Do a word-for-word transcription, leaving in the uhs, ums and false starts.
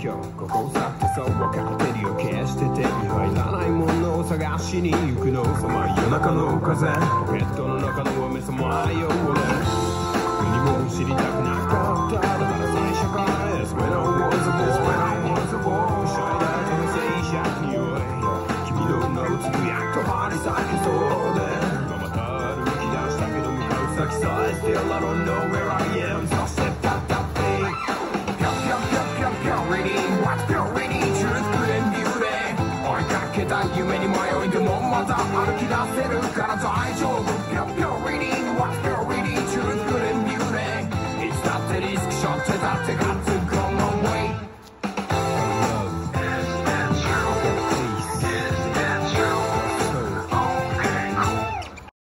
今日ここさってそう分かってるよ決して手に入らないものを探しに行くのさま夜中の風ポケットの中の目さまよう俺何も知りたくなかっただから最初から It's when I was a boy It's when I was a boy シャイだとの静寂におい君の名をつぶやくと張り裂けそうでまた歩き出したけど向かう先さえ Still I don't know where I am そしてたったってぴょぴょぴょぴょぴょ Ready What's purity Truth good and beauty 追いかけた夢に迷いでもまた歩き出せる